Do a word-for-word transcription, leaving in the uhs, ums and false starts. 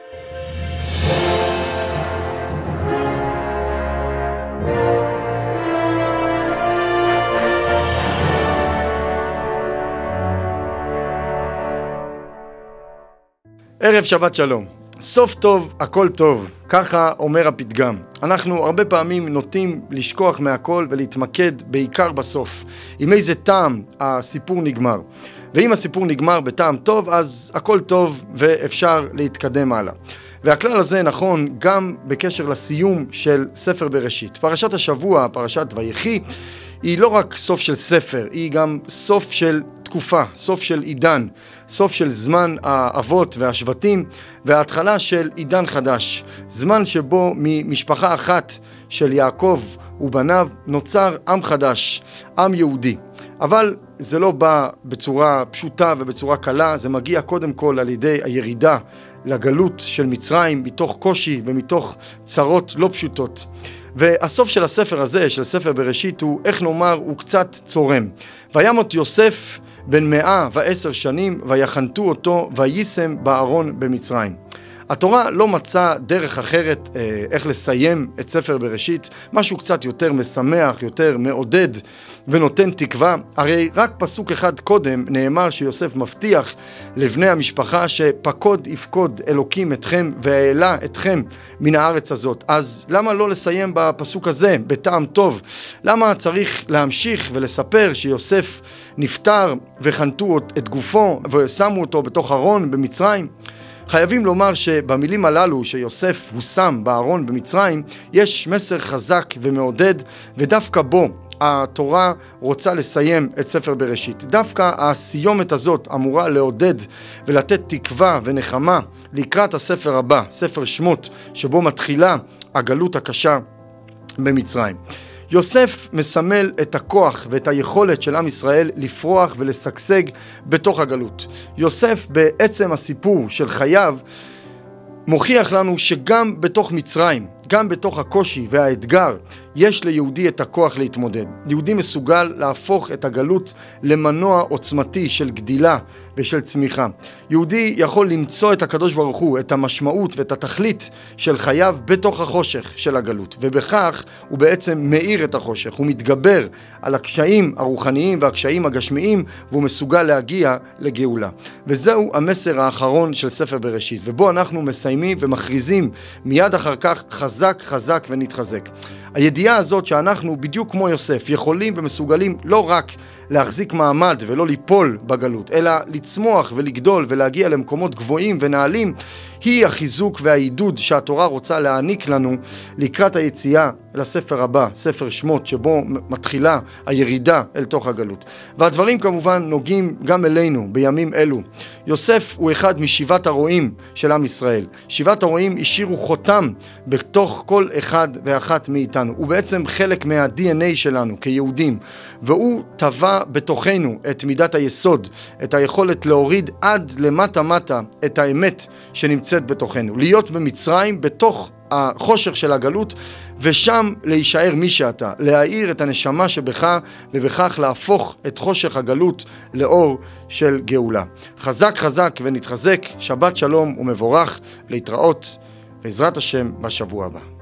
ערב שבת שלום. סוף טוב, הכל טוב. ככה אומר הפתגם. אנחנו הרבה פעמים נוטים לשכוח מהכל ולהתמקד בעיקר בסוף. עם איזה טעם הסיפור נגמר. ואם הסיפור נגמר בטעם טוב, אז הכל טוב ואפשר להתקדם הלאה. והכלל הזה נכון גם בקשר לסיום של ספר בראשית. פרשת השבוע, פרשת ויחי, היא לא רק סוף של ספר, היא גם סוף של תקופה, סוף של עידן, סוף של זמן האבות והשבטים, וההתחלה של עידן חדש, זמן שבו ממשפחה אחת של יעקב ובניו נוצר עם חדש, עם יהודי. אבל זה לא בא בצורה פשוטה ובצורה קלה, זה מגיע קודם כל על ידי הירידה לגלות של מצרים, מתוך קושי ומתוך צרות לא פשוטות. והסוף של הספר הזה, של ספר בראשית, הוא, איך נאמר, הוא קצת צורם. וימות יוסף בן מאה ועשר שנים, ויחנתו אותו, ויישם בארון במצרים. התורה לא מצאה דרך אחרת אה, איך לסיים את ספר בראשית, משהו קצת יותר משמח, יותר מעודד ונותן תקווה. הרי רק פסוק אחד קודם נאמר שיוסף מבטיח לבני המשפחה שפקוד יפקוד אלוקים אתכם והעלה אתכם מן הארץ הזאת. אז למה לא לסיים בפסוק הזה בטעם טוב? למה צריך להמשיך ולספר שיוסף נפטר וחנתו את גופו ושמו אותו בתוך ארון במצרים? חייבים לומר שבמילים הללו שיוסף הושם בארון במצרים יש מסר חזק ומעודד, ודווקא בו התורה רוצה לסיים את ספר בראשית. דווקא הסיומת הזאת אמורה לעודד ולתת תקווה ונחמה לקראת הספר הבא, ספר שמות, שבו מתחילה הגלות הקשה במצרים. יוסף מסמל את הכוח ואת היכולת של עם ישראל לפרוח ולשגשג בתוך הגלות. יוסף בעצם הסיפור של חייו מוכיח לנו שגם בתוך מצרים, גם בתוך הקושי והאתגר, יש ליהודי את הכוח להתמודד. יהודי מסוגל להפוך את הגלות למנוע עוצמתי של גדילה ושל צמיחה. יהודי יכול למצוא את הקדוש ברוך הוא, את המשמעות ואת התכלית של חייו בתוך החושך של הגלות, ובכך הוא בעצם מאיר את החושך, הוא מתגבר על הקשיים הרוחניים והקשיים הגשמיים, והוא מסוגל להגיע לגאולה. וזהו המסר האחרון של ספר בראשית, ובו אנחנו מסיימים ומכריזים מיד אחר כך חזק חזק ונתחזק. הידיעה הזאת שאנחנו בדיוק כמו יוסף יכולים ומסוגלים לא רק להחזיק מעמד ולא ליפול בגלות, אלא לצמוח ולגדול ולהגיע למקומות גבוהים ונעלים, היא החיזוק והעידוד שהתורה רוצה להעניק לנו לקראת היציאה לספר הבא, ספר שמות, שבו מתחילה הירידה אל תוך הגלות. והדברים כמובן נוגעים גם אלינו בימים אלו. יוסף הוא אחד משבעת הרועים של עם ישראל. שבעת הרועים השאירו חותם בתוך כל אחד ואחת מאיתנו. הוא בעצם חלק מה-די אן איי שלנו כיהודים, והוא טבע בתוכנו את מידת היסוד, את היכולת להוריד עד למטה מטה את האמת שנמצאת בתוכנו. להיות במצרים בתוך החושך של הגלות, ושם להישאר מי שאתה, להאיר את הנשמה שבך, ובכך להפוך את חושך הגלות לאור של גאולה. חזק חזק ונתחזק, שבת שלום ומבורך, להתראות בעזרת השם בשבוע הבא.